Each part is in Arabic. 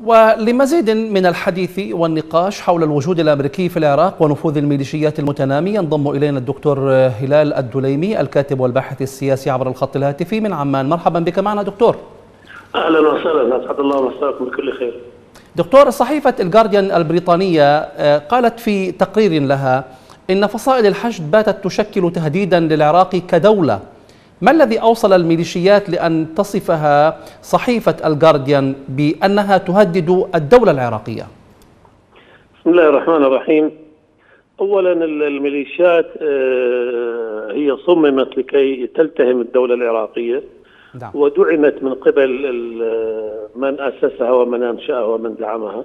ولمزيد من الحديث والنقاش حول الوجود الأمريكي في العراق ونفوذ الميليشيات المتنامي ينضم إلينا الدكتور هلال الدليمي الكاتب والباحث السياسي عبر الخط الهاتفي من عمان. مرحبا بك معنا دكتور. أهلا وسهلا، أسعد الله مساكم بكل خير. دكتور، صحيفة الجارديان البريطانية قالت في تقرير لها إن فصائل الحشد باتت تشكل تهديدا للعراق كدولة. ما الذي أوصل الميليشيات لأن تصفها صحيفة الجارديان بأنها تهدد الدولة العراقية؟ بسم الله الرحمن الرحيم. أولا الميليشيات هي صممت لكي تلتهم الدولة العراقية، ودعمت من قبل من أسسها ومن أنشأها ومن دعمها.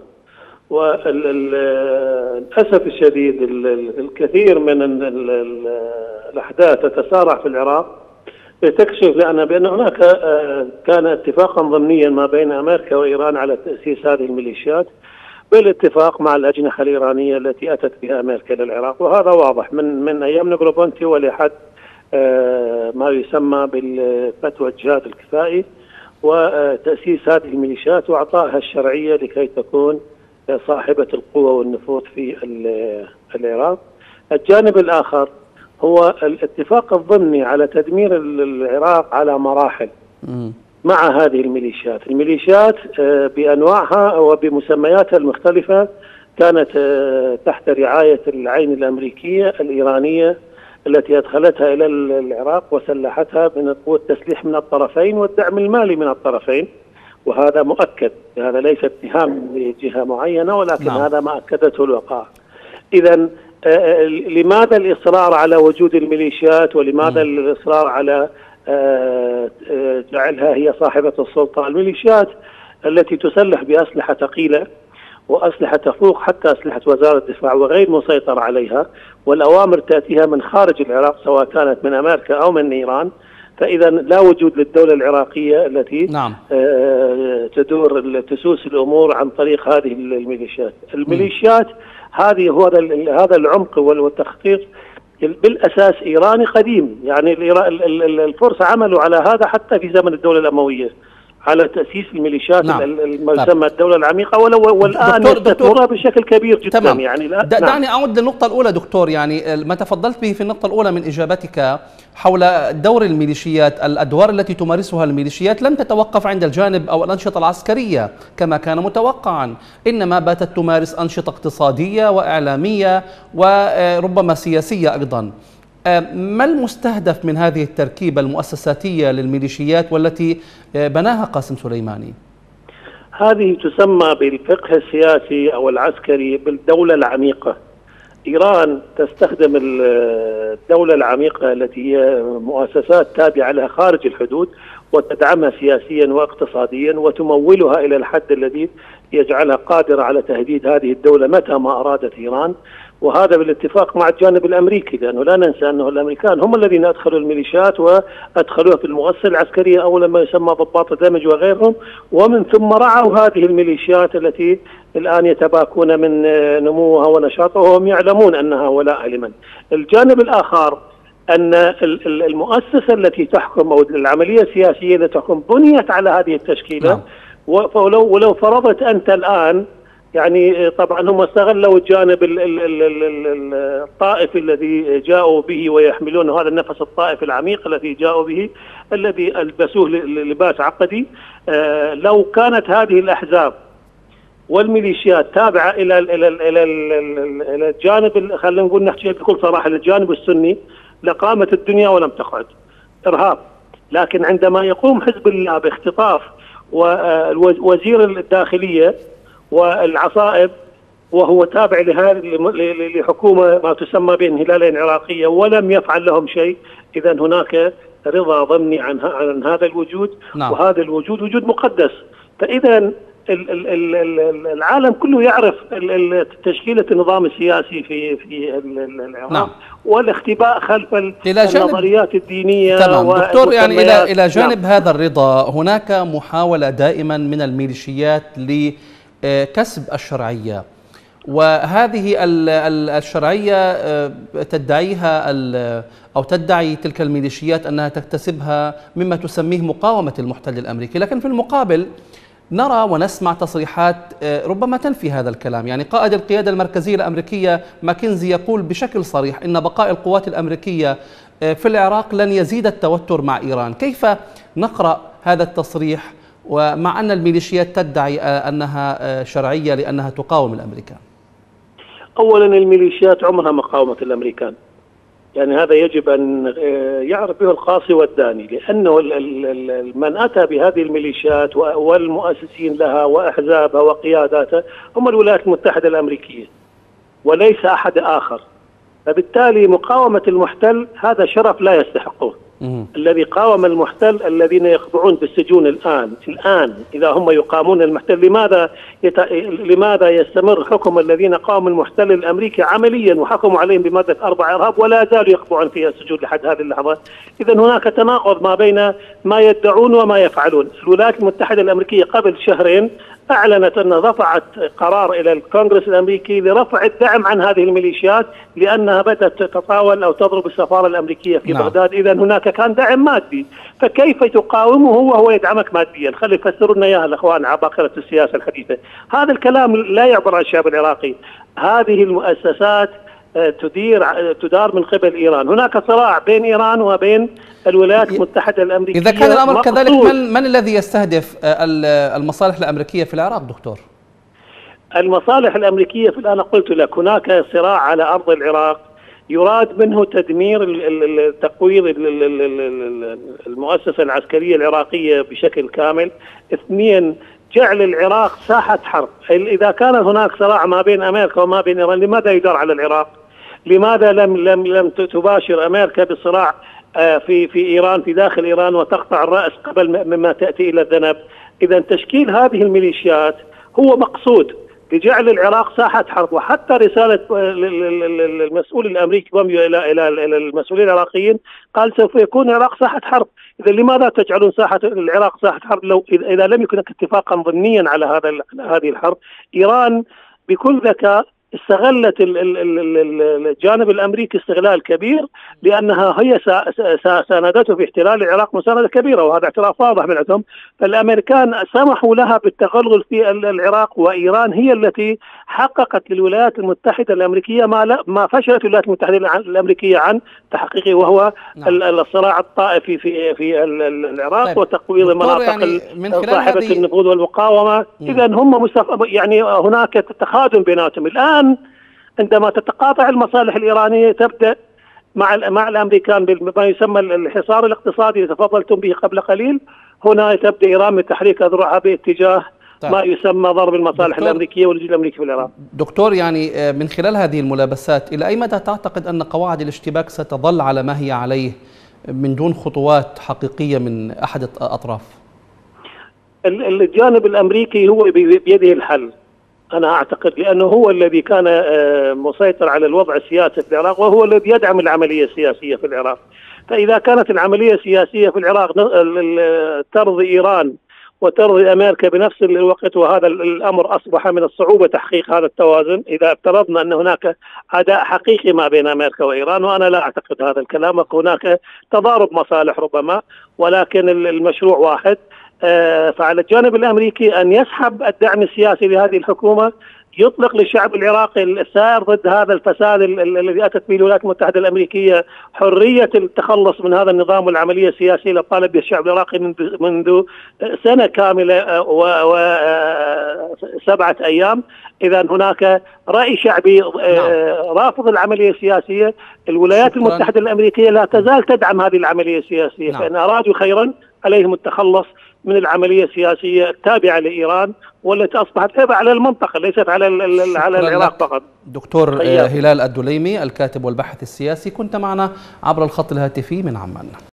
وللأسف الشديد الكثير من الأحداث تتسارع في العراق تكشف لنا بأن هناك كان اتفاقا ضمنيا ما بين أمريكا وإيران على تأسيس هذه الميليشيات بالاتفاق مع الأجنحة الإيرانية التي أتت بها أمريكا للعراق، وهذا واضح من أيام نغروبونتي ولحد ما يسمى بالفتوى الجهاد الكفائي وتأسيس هذه الميليشيات وإعطائها الشرعية لكي تكون صاحبة القوة والنفوذ في العراق. الجانب الآخر هو الاتفاق الضمني على تدمير العراق على مراحل مع هذه الميليشيات. الميليشيات بأنواعها وبمسمياتها المختلفة كانت تحت رعاية العين الأمريكية الإيرانية التي أدخلتها إلى العراق وسلحتها من قوة التسليح من الطرفين والدعم المالي من الطرفين، وهذا مؤكد. هذا ليس اتهام لجهة معينة، ولكن هذا ما أكدته الوقائع. إذن لماذا الإصرار على وجود الميليشيات ولماذا الإصرار على جعلها هي صاحبة السلطة؟ الميليشيات التي تسلح بأسلحة ثقيلة وأسلحة تفوق حتى أسلحة وزارة الدفاع وغير مسيطر عليها، والأوامر تأتيها من خارج العراق سواء كانت من أمريكا أو من إيران، فإذا لا وجود للدولة العراقية التي تسوس الأمور عن طريق هذه الميليشيات. الميليشيات هذا العمق والتخطيط بالأساس إيراني قديم، يعني الفرس عملوا على هذا حتى في زمن الدولة الأموية على تأسيس الميليشيات ما يسمى الدولة العميقة، والآن يستثمرها بشكل كبير جدا. تمام. يعني دعني أعود للنقطة الأولى دكتور، يعني ما تفضلت به في النقطة الأولى من إجابتك حول دور الميليشيات. الأدوار التي تمارسها الميليشيات لم تتوقف عند الجانب أو الأنشطة العسكرية كما كان متوقعا، إنما باتت تمارس أنشطة اقتصادية وإعلامية وربما سياسية أيضا. ما المستهدف من هذه التركيبة المؤسساتية للميليشيات والتي بناها قاسم سليماني؟ هذه تسمى بالفقه السياسي أو العسكري بالدولة العميقة. إيران تستخدم الدولة العميقة التي هي مؤسسات تابعة لها خارج الحدود وتدعمها سياسيا واقتصاديا وتمولها إلى الحد الذي يجعلها قادرة على تهديد هذه الدولة متى ما أرادت إيران، وهذا بالاتفاق مع الجانب الأمريكي، لأنه لا ننسى أنه الأمريكان هم الذين أدخلوا الميليشيات وأدخلوها في المؤسسة العسكرية أو ما يسمى ضباط الدمج وغيرهم، ومن ثم رعوا هذه الميليشيات التي الآن يتباكون من نموها ونشاطها وهم يعلمون أنها ولاء لمن. الجانب الآخر أن المؤسسة التي تحكم أو العملية السياسية التي تحكم بنيت على هذه التشكيلة. ولو فرضت أنت الآن، يعني طبعا هم استغلوا الجانب الطائفي الذي جاءوا به ويحملون هذا النفس الطائفي العميق الذي جاءوا به الذي ألبسوه لباس عقدي. لو كانت هذه الأحزاب والميليشيات تابعة إلى الجانب، خلينا نقول نحكي بكل صراحة، الجانب السني، لقامت الدنيا ولم تقعد. إرهاب. لكن عندما يقوم حزب الله باختطاف ووزير الداخلية والعصائب وهو تابع لحكومة ما تسمى بانهلالين عراقية ولم يفعل لهم شيء، إذن هناك رضا ضمني عن هذا الوجود. وهذا الوجود وجود مقدس. فإذا العالم كله يعرف تشكيلة النظام السياسي في العراق والاختباء خلف النظريات الدينية. تمام دكتور، يعني إلى جانب هذا الرضا هناك محاولة دائما من الميليشيات لكسب الشرعية، وهذه الشرعية تدعيها أو تدعي تلك الميليشيات أنها تكتسبها مما تسميه مقاومة المحتل الأمريكي، لكن في المقابل نرى ونسمع تصريحات ربما تنفي هذا الكلام. يعني قائد القيادة المركزية الأمريكية ماكنزي يقول بشكل صريح إن بقاء القوات الأمريكية في العراق لن يزيد التوتر مع إيران. كيف نقرأ هذا التصريح ومع أن الميليشيات تدعي أنها شرعية لأنها تقاوم الأمريكان؟ أولا الميليشيات عمرها ما قاومت الأمريكان، يعني هذا يجب أن يعرف به القاصي والداني، لأنه من أتى بهذه الميليشيات والمؤسسين لها وأحزابها وقياداتها هم الولايات المتحدة الأمريكية وليس أحد آخر. فبالتالي مقاومة المحتل هذا شرف لا يستحقه. الذي قاوم المحتل الذين يخضعون بالسجون الآن إذا هم يقامون المحتل، لماذا يستمر حكم الذين قاموا المحتل الأمريكي عمليا وحكموا عليهم بمادة 4 إرهاب ولا زالوا يخضعون في السجون لحد هذه اللحظة؟ إذا هناك تناقض ما بين ما يدعون وما يفعلون. الولايات المتحدة الأمريكية قبل شهرين أعلنت أنها رفعت قرار إلى الكونغرس الأمريكي لرفع الدعم عن هذه الميليشيات لأنها بدأت تتطاول أو تضرب السفارة الأمريكية في بغداد. إذا هناك كان دعم مادي، فكيف تقاومه وهو يدعمك ماديا؟ خلي يفسروا لنا إياها الأخوان عباقرة السياسة الحديثة. هذا الكلام لا يعبر عن الشعب العراقي. هذه المؤسسات تدار من قبل إيران. هناك صراع بين إيران وبين الولايات المتحدة الأمريكية. إذا كان الأمر كذلك، من الذي يستهدف المصالح الأمريكية في العراق دكتور؟ المصالح الأمريكية أنا قلت لك هناك صراع على أرض العراق يراد منه تدمير تقويض المؤسسة العسكرية العراقية بشكل كامل. 2، جعل العراق ساحة حرب. إذا كان هناك صراع ما بين أمريكا وما بين إيران، لماذا يدار على العراق؟ لماذا لم تباشر أمريكا بالصراع في إيران، في داخل إيران، وتقطع الرأس قبل مما تأتي إلى الذنب؟ إذا تشكيل هذه الميليشيات هو مقصود لجعل العراق ساحة حرب. وحتى رسالة المسؤول الأمريكي إلى المسؤولين العراقيين قال سوف يكون العراق ساحة حرب. إذا لماذا تجعلون العراق ساحة حرب إذا لم يكن اتفاقا ضمنيا على هذه الحرب؟ إيران بكل ذكاء استغلت الجانب الأمريكي استغلال كبير، لأنها هي ساندته في احتلال العراق مساندة كبيرة، وهذا اعتراف واضح من عندهم. فالأمريكان سمحوا لها بالتغلغل في العراق، وإيران هي التي حققت للولايات المتحدة الأمريكية ما فشلت الولايات المتحدة الأمريكية عن تحقيقه، وهو الصراع الطائفي في العراق وتقويض المناطق صاحبة النفوذ والمقاومة. إذا هم يعني هناك تخاذل بيناتهم. الآن عندما تتقاطع المصالح الإيرانية تبدأ مع الأمريكان بما يسمى الحصار الاقتصادي الذي تفضلتم به قبل قليل. هنا تبدأ إيران من تحريك أذرعها باتجاه ما يسمى ضرب المصالح الأمريكية والجيش الأمريكي في العراق. دكتور، يعني من خلال هذه الملابسات إلى أي مدى تعتقد أن قواعد الاشتباك ستظل على ما هي عليه من دون خطوات حقيقية من أحد الأطراف؟ الجانب الأمريكي هو بيده الحل، أنا أعتقد، لأنه هو الذي كان مسيطر على الوضع السياسي في العراق، وهو الذي يدعم العملية السياسية في العراق. فإذا كانت العملية السياسية في العراق ترضي إيران وترضي أمريكا بنفس الوقت، وهذا الأمر أصبح من الصعوبة تحقيق هذا التوازن إذا افترضنا أن هناك عداء حقيقي ما بين أمريكا وإيران، وأنا لا أعتقد هذا الكلام. هناك تضارب مصالح ربما، ولكن المشروع واحد. فعلى الجانب الأمريكي أن يسحب الدعم السياسي لهذه الحكومة، يطلق للشعب العراقي السائر ضد هذا الفساد الذي أتت به الولايات المتحدة الأمريكية حرية التخلص من هذا النظام والعملية السياسية اللي طالب بها الشعب العراقي منذ سنة كاملة و7 أيام. إذا هناك رأي شعبي رافض العملية السياسية. الولايات المتحدة الأمريكية لا تزال تدعم هذه العملية السياسية، فإن أرادوا خيرا عليهم التخلص من العملية السياسية التابعة لإيران والتي أصبحت تابعة على المنطقة ليست على العراق فقط. دكتور هلال الدليمي، الكاتب والباحث السياسي، كنت معنا عبر الخط الهاتفي من عمان.